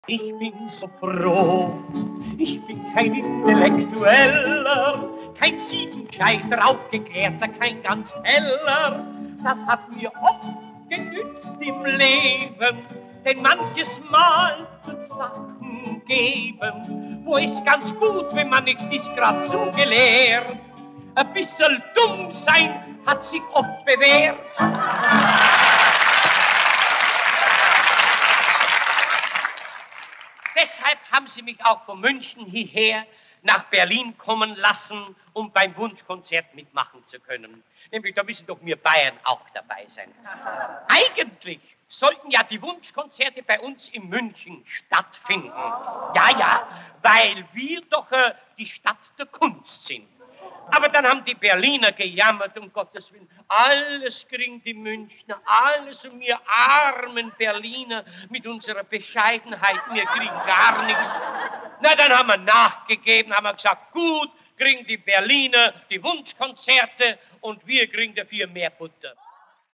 Ich bin so froh, ich bin kein Intellektueller, kein siebengescheiter, aufgeklärter, kein ganz heller. Das hat mir oft genützt im Leben, denn manches Mal tut Sachen geben, wo ist ganz gut, wenn man nicht ist grad zugelehrt. Ein bisschen dumm sein hat sich oft bewährt. Deshalb haben sie mich auch von München hierher nach Berlin kommen lassen, um beim Wunschkonzert mitmachen zu können. Nämlich, da müssen doch wir Bayern auch dabei sein. Eigentlich sollten ja die Wunschkonzerte bei uns in München stattfinden. Ja, weil wir doch die Stadt der Kunst sind. Aber dann haben die Berliner gejammert, um Gottes Willen. Alles kriegen die Münchner, alles, und wir armen Berliner mit unserer Bescheidenheit, wir kriegen gar nichts. Na, dann haben wir nachgegeben, haben wir gesagt, gut, kriegen die Berliner die Wunschkonzerte und wir kriegen dafür mehr Butter.